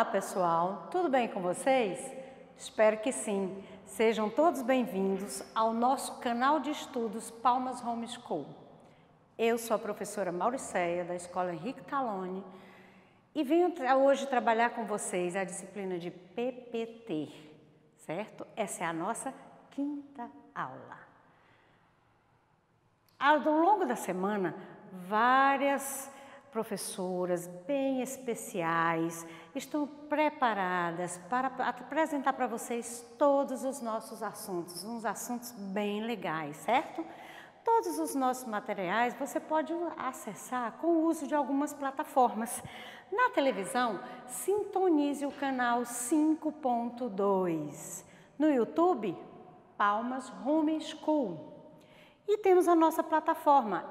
Olá, pessoal! Tudo bem com vocês? Espero que sim. Sejam todos bem-vindos ao nosso canal de estudos Palmas Homeschool. Eu sou a professora Mauriceia, da Escola Henrique Taloni, e venho hoje trabalhar com vocês a disciplina de PPT, certo? Essa é a nossa quinta aula. Ao longo da semana, várias professoras bem especiais estão preparadas para apresentar para vocês todos os nossos assuntos, uns assuntos bem legais, certo? Todos os nossos materiais você pode acessar com o uso de algumas plataformas. Na televisão, sintonize o canal 5.2. No YouTube, Palmas Homeschool. E temos a nossa plataforma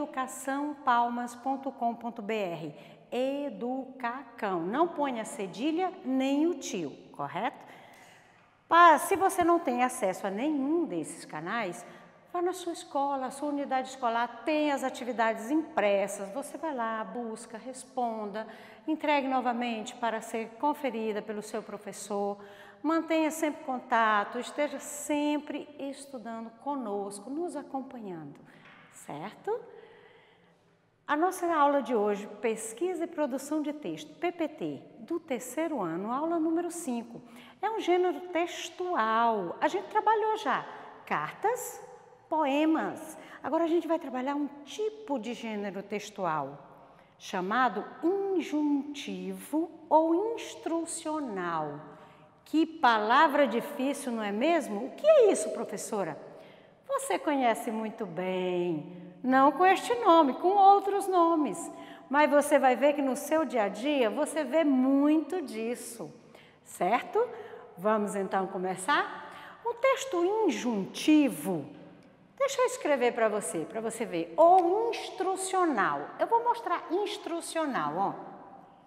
educaçãopalmas.com.br. Educacão. Não ponha cedilha nem o tio, correto? Se você não tem acesso a nenhum desses canais, vá na sua escola, a sua unidade escolar tem as atividades impressas. Você vai lá, busca, responda, entregue novamente para ser conferida pelo seu professor. Mantenha sempre contato, esteja sempre estudando conosco, nos acompanhando, certo? A nossa aula de hoje, Pesquisa e Produção de Texto, PPT, do terceiro ano, aula número 5. É um gênero textual. A gente trabalhou já cartas, poemas. Agora a gente vai trabalhar um tipo de gênero textual, chamado injuntivo ou instrucional. Que palavra difícil, não é mesmo? O que é isso, professora? Você conhece muito bem, não com este nome, com outros nomes. Mas você vai ver que no seu dia a dia você vê muito disso, certo? Vamos então começar? O texto injuntivo, deixa eu escrever para você ver, ou instrucional. Eu vou mostrar instrucional, ó.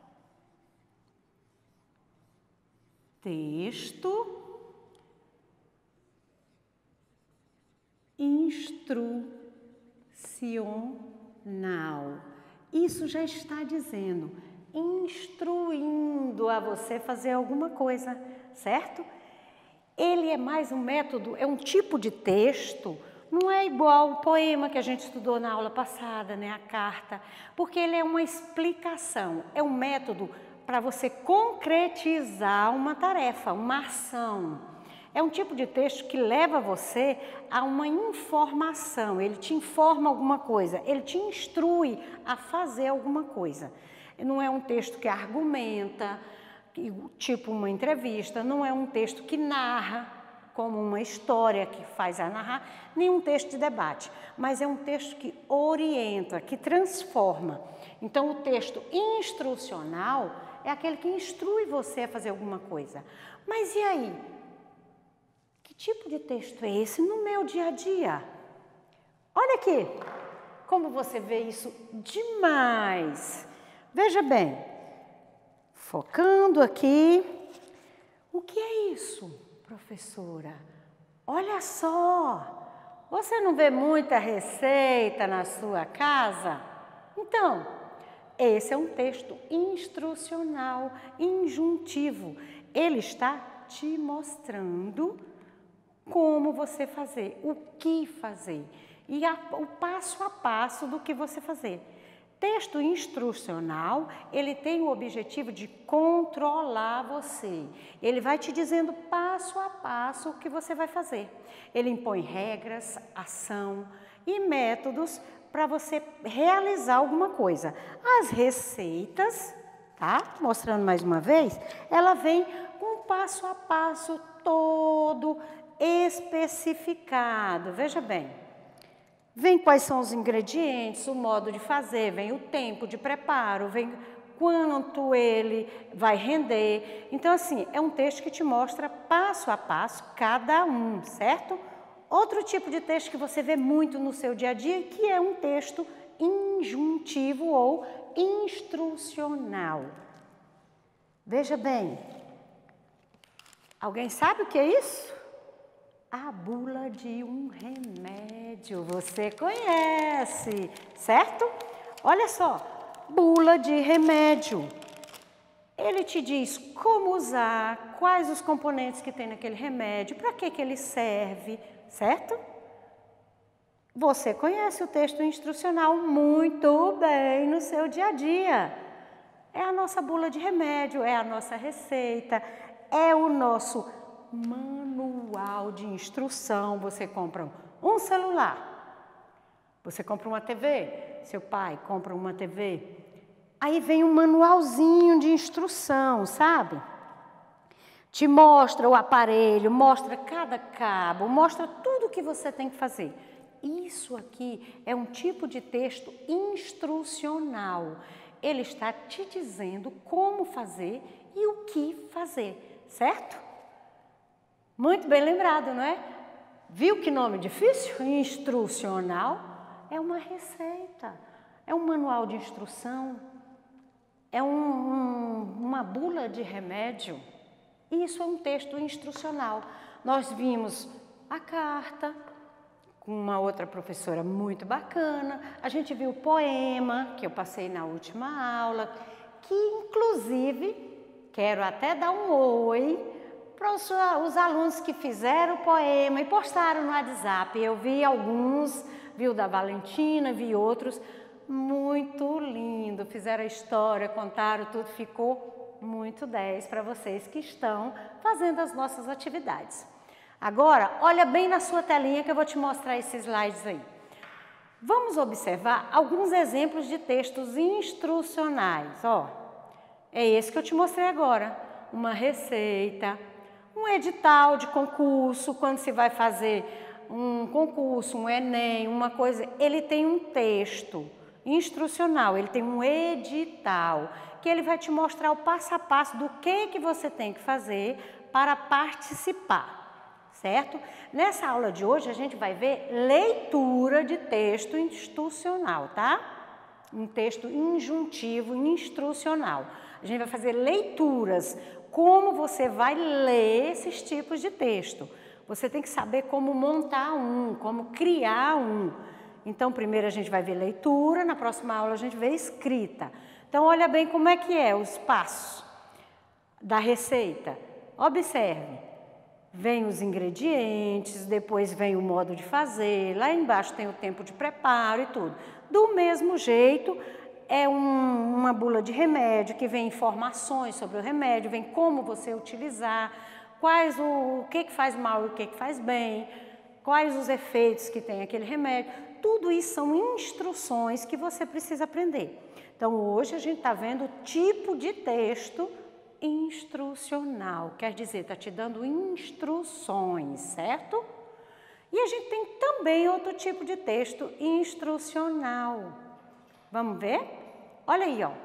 Texto instrucional. Isso já está dizendo, instruindo a você fazer alguma coisa, certo? Ele é mais um método, é um tipo de texto, não é igual o poema que a gente estudou na aula passada, né, a carta, porque ele é uma explicação, é um método para você concretizar uma tarefa, uma ação. É um tipo de texto que leva você a uma informação, ele te informa alguma coisa, ele te instrui a fazer alguma coisa. Não é um texto que argumenta, tipo uma entrevista, não é um texto que narra, como uma história que faz a narrar, nem um texto de debate, mas é um texto que orienta, que transforma. Então, o texto instrucional é aquele que instrui você a fazer alguma coisa. Mas e aí? Que tipo de texto é esse no meu dia a dia? Olha aqui, como você vê isso demais. Veja bem, focando aqui, o que é isso, professora? Olha só, você não vê muita receita na sua casa? Então, esse é um texto instrucional, injuntivo. Ele está te mostrando como você fazer, o que fazer e o passo a passo do que você fazer. Texto instrucional, ele tem o objetivo de controlar você. Ele vai te dizendo passo a passo o que você vai fazer. Ele impõe regras, ação e métodos para você realizar alguma coisa. As receitas, tá? Mostrando mais uma vez, ela vem com um passo a passo todo especificado. Veja bem, vem quais são os ingredientes, o modo de fazer, vem o tempo de preparo, vem quanto ele vai render. Então, assim, é um texto que te mostra passo a passo cada um, certo? Outro tipo de texto que você vê muito no seu dia a dia, que é um texto injuntivo ou instrucional. Veja bem, alguém sabe o que é isso? A bula de um remédio, você conhece, certo? Olha só, bula de remédio. Ele te diz como usar, quais os componentes que tem naquele remédio, para que ele serve, certo? Você conhece o texto instrucional muito bem no seu dia a dia. É a nossa bula de remédio, é a nossa receita, é o nosso manual de instrução. Você compra um celular, você compra uma TV, seu pai compra uma TV. Aí vem um manualzinho de instrução, sabe? Te mostra o aparelho, mostra cada cabo, mostra tudo o que você tem que fazer. Isso aqui é um tipo de texto instrucional. Ele está te dizendo como fazer e o que fazer, certo? Muito bem lembrado, não é? Viu que nome difícil? Instrucional é uma receita, é um manual de instrução, é uma bula de remédio. Isso é um texto instrucional. Nós vimos a carta com uma outra professora muito bacana, a gente viu o poema que eu passei na última aula, que inclusive quero até dar um oi para os alunos que fizeram o poema e postaram no WhatsApp. Eu vi alguns, vi o da Valentina, vi outros, muito lindo, fizeram a história, contaram tudo, ficou muito 10 para vocês que estão fazendo as nossas atividades. Agora, olha bem na sua telinha que eu vou te mostrar esses slides aí. Vamos observar alguns exemplos de textos instrucionais, ó. É esse que eu te mostrei agora, uma receita, um edital de concurso, quando se vai fazer um concurso, um Enem, uma coisa, ele tem um texto instrucional, ele tem um edital, que ele vai te mostrar o passo a passo do que você tem que fazer para participar. Certo? Nessa aula de hoje a gente vai ver leitura de texto instrucional, tá? Um texto injuntivo instrucional. A gente vai fazer leituras, como você vai ler esses tipos de texto. Você tem que saber como montar um, como criar um. Então, primeiro a gente vai ver leitura, na próxima aula a gente vê escrita. Então, olha bem como é que é os passos da receita. Observe. Vem os ingredientes, depois vem o modo de fazer, lá embaixo tem o tempo de preparo e tudo. Do mesmo jeito, é uma bula de remédio que vem informações sobre o remédio, vem como você utilizar, o que faz mal e o que faz bem, quais os efeitos que tem aquele remédio. Tudo isso são instruções que você precisa aprender. Então, hoje a gente está vendo o tipo de texto instrucional, quer dizer, está te dando instruções, certo? E a gente tem também outro tipo de texto instrucional. Vamos ver? Olha aí, ó.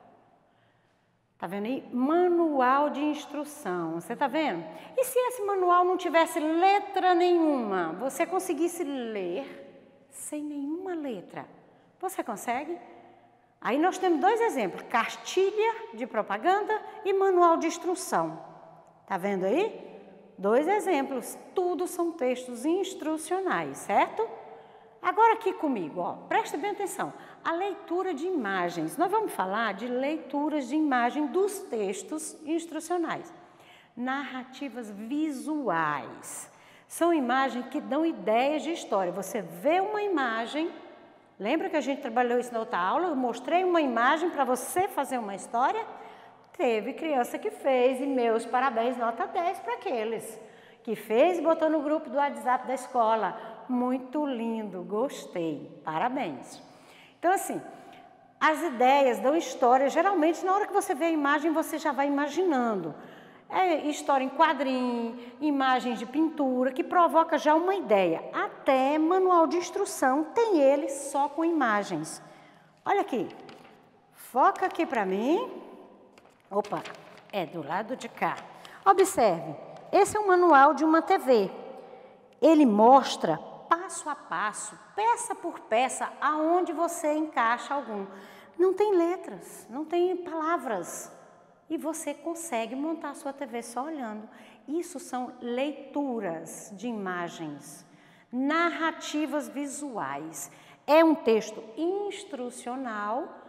Tá vendo aí? Manual de instrução. Você tá vendo? E se esse manual não tivesse letra nenhuma, você conseguisse ler sem nenhuma letra? Você consegue? Aí nós temos dois exemplos, cartilha de propaganda e manual de instrução. Tá vendo aí? Dois exemplos, tudo são textos instrucionais, certo? Agora aqui comigo, ó, preste bem atenção, a leitura de imagens. Nós vamos falar de leituras de imagem dos textos instrucionais. Narrativas visuais. São imagens que dão ideias de história. Você vê uma imagem. Lembra que a gente trabalhou isso na outra aula? Eu mostrei uma imagem para você fazer uma história? Teve criança que fez e meus parabéns, nota 10 para aqueles que fez e botou no grupo do WhatsApp da escola. Muito lindo, gostei, parabéns. Então assim, as ideias dão história, geralmente na hora que você vê a imagem você já vai imaginando. É história em quadrinho, imagens de pintura, que provoca já uma ideia. Até manual de instrução tem ele só com imagens. Olha aqui, foca aqui para mim. Opa, é do lado de cá. Observe, esse é um manual de uma TV. Ele mostra passo a passo, peça por peça, aonde você encaixa algum. Não tem letras, não tem palavras. E você consegue montar a sua TV só olhando. Isso são leituras de imagens, narrativas visuais. É um texto instrucional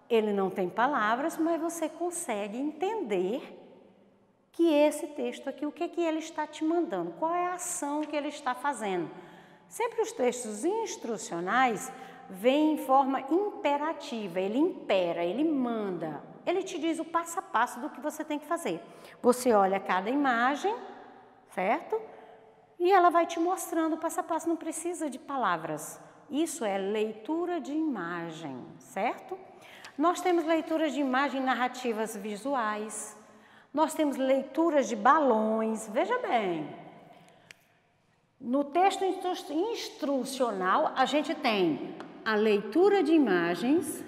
Ele não tem palavras, mas você consegue entender que esse texto aqui, o que que ele está te mandando, qual é a ação que ele está fazendo. Sempre os textos instrucionais vêm em forma imperativa, ele impera, ele manda, ele te diz o passo a passo do que você tem que fazer. Você olha cada imagem, certo? E ela vai te mostrando o passo a passo, não precisa de palavras. Isso é leitura de imagem, certo? Nós temos leituras de imagem narrativas visuais, nós temos leituras de balões, veja bem. No texto instrucional, a gente tem a leitura de imagens,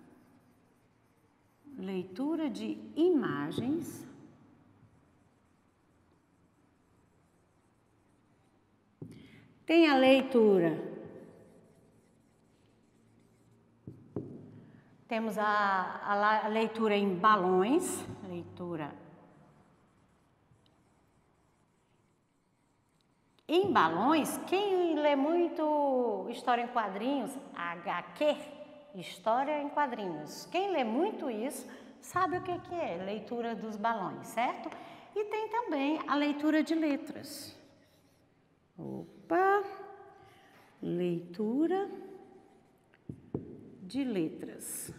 tem a leitura, temos a leitura em balões, Em balões, quem lê muito história em quadrinhos, HQ, história em quadrinhos, quem lê muito isso sabe o que é leitura dos balões, certo? E tem também a leitura de letras. Leitura de letras,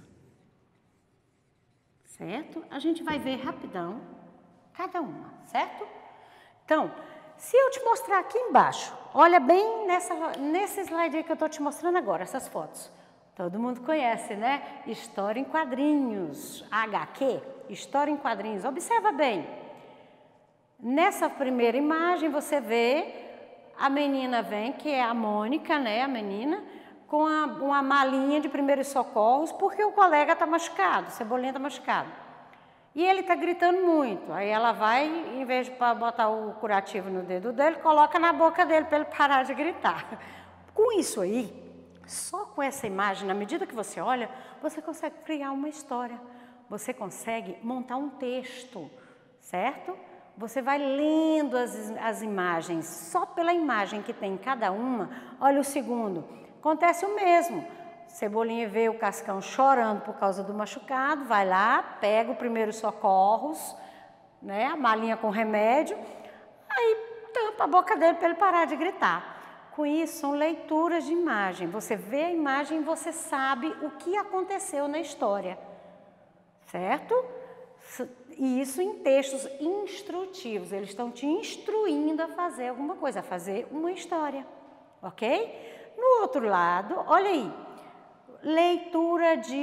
certo? A gente vai ver rapidão cada uma, certo? Então, se eu te mostrar aqui embaixo, olha bem nesse slide aí que eu estou te mostrando agora, essas fotos. Todo mundo conhece, né? História em quadrinhos, HQ, história em quadrinhos. Observa bem. Nessa primeira imagem você vê a menina vem, que é a Mônica, né? A menina, com uma malinha de primeiros socorros, porque o colega está machucado, Cebolinha está machucado. E ele está gritando muito, aí ela vai, em vez de botar o curativo no dedo dele, coloca na boca dele para ele parar de gritar. Com isso aí, só com essa imagem, na medida que você olha, você consegue criar uma história, você consegue montar um texto, certo? Você vai lendo as imagens, só pela imagem que tem em cada uma, olha o segundo, acontece o mesmo. Cebolinha vê o Cascão chorando por causa do machucado, vai lá, pega o primeiros socorros, né, a malinha com remédio, aí tampa a boca dele para ele parar de gritar. Com isso, são leituras de imagem. Você vê a imagem e você sabe o que aconteceu na história, certo? E isso em textos instrutivos, eles estão te instruindo a fazer alguma coisa, a fazer uma história, ok? No outro lado, olha aí. Leitura de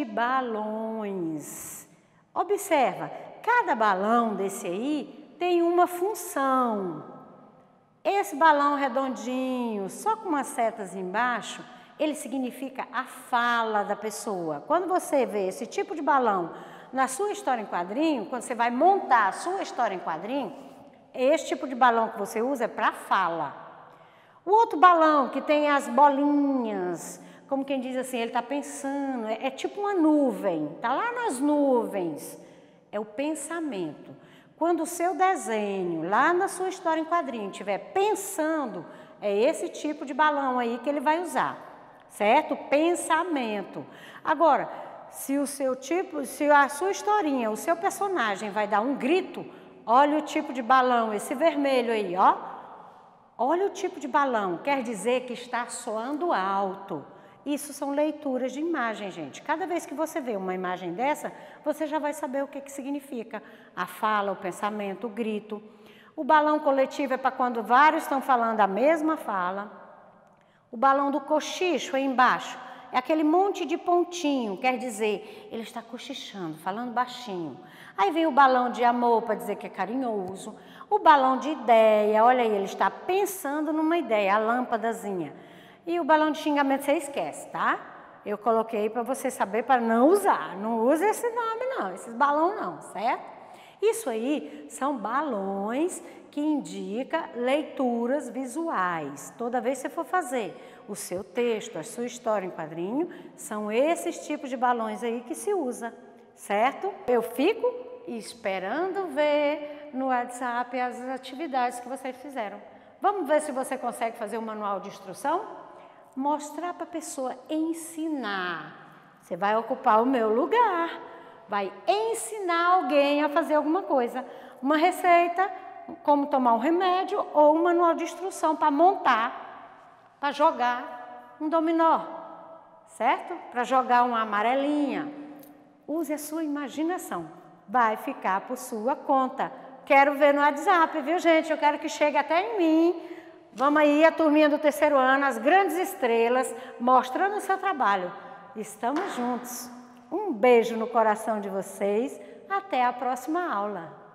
balões. Observa, cada balão desse aí tem uma função. Esse balão redondinho, só com umas setas embaixo, ele significa a fala da pessoa. Quando você vê esse tipo de balão na sua história em quadrinho, quando você vai montar a sua história em quadrinho, esse tipo de balão que você usa é para fala. O outro balão que tem as bolinhas, como quem diz assim, ele está pensando, é tipo uma nuvem, está lá nas nuvens, é o pensamento. Quando o seu desenho, lá na sua história em quadrinho, estiver pensando, é esse tipo de balão aí que ele vai usar, certo? Pensamento. Agora, se a sua historinha, o seu personagem vai dar um grito, olha o tipo de balão, esse vermelho aí, ó. Olha o tipo de balão, quer dizer que está soando alto. Isso são leituras de imagem, gente. Cada vez que você vê uma imagem dessa, você já vai saber o que significa. A fala, o pensamento, o grito. O balão coletivo é para quando vários estão falando a mesma fala. O balão do cochicho aí embaixo é aquele monte de pontinho, quer dizer, ele está cochichando, falando baixinho. Aí vem o balão de amor para dizer que é carinhoso. O balão de ideia, olha aí, ele está pensando numa ideia, a lâmpadazinha. E o balão de xingamento você esquece, tá? Eu coloquei para você saber, para não usar. Não use esse nome não, esses balões não, certo? Isso aí são balões que indicam leituras visuais. Toda vez que você for fazer o seu texto, a sua história em quadrinho, são esses tipos de balões aí que se usa, certo? Eu fico esperando ver no WhatsApp as atividades que vocês fizeram. Vamos ver se você consegue fazer um manual de instrução? Mostrar para a pessoa, ensinar, Você vai ocupar o meu lugar, vai ensinar alguém a fazer alguma coisa. Uma receita, como tomar um remédio ou um manual de instrução para montar, para jogar um dominó, certo? Para jogar uma amarelinha. Use a sua imaginação, vai ficar por sua conta. Quero ver no WhatsApp, viu, gente? Eu quero que chegue até em mim. Vamos aí, a turminha do 3º ano, as grandes estrelas, mostrando o seu trabalho. Estamos juntos. Um beijo no coração de vocês. Até a próxima aula.